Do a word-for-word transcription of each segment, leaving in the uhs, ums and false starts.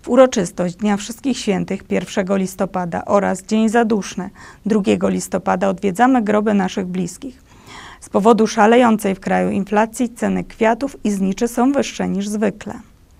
W uroczystość Dnia Wszystkich Świętych pierwszego listopada oraz Dzień Zaduszny drugiego listopada odwiedzamy groby naszych bliskich. Z powodu szalejącej w kraju inflacji ceny kwiatów i zniczy są wyższe niż zwykle.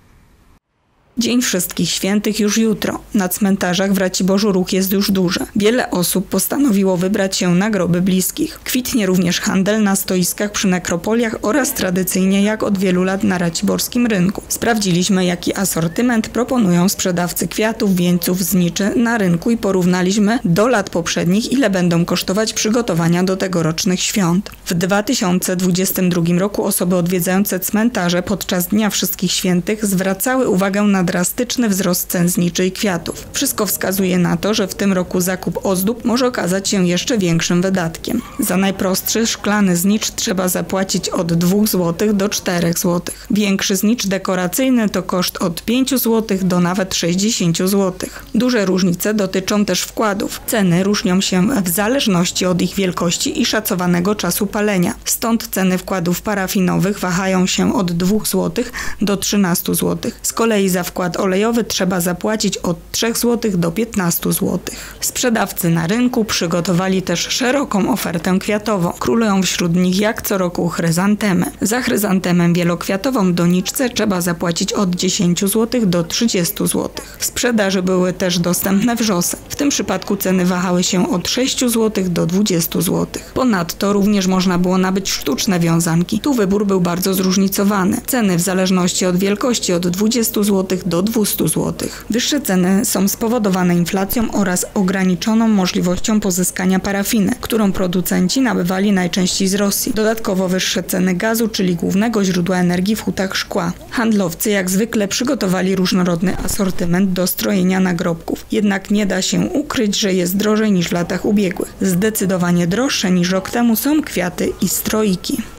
Dzień Wszystkich Świętych już jutro. Na cmentarzach w Raciborzu ruch jest już duży. Wiele osób postanowiło wybrać się na groby bliskich. Kwitnie również handel na stoiskach przy nekropoliach oraz tradycyjnie jak od wielu lat na raciborskim rynku. Sprawdziliśmy, jaki asortyment proponują sprzedawcy kwiatów, wieńców, zniczy na rynku i porównaliśmy do lat poprzednich, ile będą kosztować przygotowania do tegorocznych świąt. W dwa tysiące dwudziestym drugim roku osoby odwiedzające cmentarze podczas Dnia Wszystkich Świętych zwracały uwagę na drastyczny wzrost cen zniczy i kwiatów. Wszystko wskazuje na to, że w tym roku zakup ozdób może okazać się jeszcze większym wydatkiem. Za najprostszy szklany znicz trzeba zapłacić od dwóch złotych do czterech złotych. Większy znicz dekoracyjny to koszt od pięciu złotych do nawet sześćdziesięciu złotych. Duże różnice dotyczą też wkładów. Ceny różnią się w zależności od ich wielkości i szacowanego czasu palenia. Stąd ceny wkładów parafinowych wahają się od dwóch złotych do trzynastu złotych. Z kolei za wkład olejowy trzeba zapłacić od trzech złotych do piętnastu złotych. Sprzedawcy na rynku przygotowali też szeroką ofertę kwiatową. Królują wśród nich jak co roku chryzantemy. Za chryzantemę wielokwiatową w doniczce trzeba zapłacić od dziesięciu złotych do trzydziestu złotych. W sprzedaży były też dostępne wrzosy. W tym przypadku ceny wahały się od sześciu złotych do dwudziestu złotych. Ponadto również można było nabyć sztuczne wiązanki. Tu wybór był bardzo zróżnicowany. Ceny w zależności od wielkości od dwudziestu złotych do dwustu złotych. Wyższe ceny są spowodowane inflacją oraz ograniczoną możliwością pozyskania parafiny, którą producenci nabywali najczęściej z Rosji. Dodatkowo wyższe ceny gazu, czyli głównego źródła energii w hutach szkła. Handlowcy jak zwykle przygotowali różnorodny asortyment do strojenia nagrobków. Jednak nie da się ukryć, że jest drożej niż w latach ubiegłych. Zdecydowanie droższe niż rok temu są kwiaty i stroiki.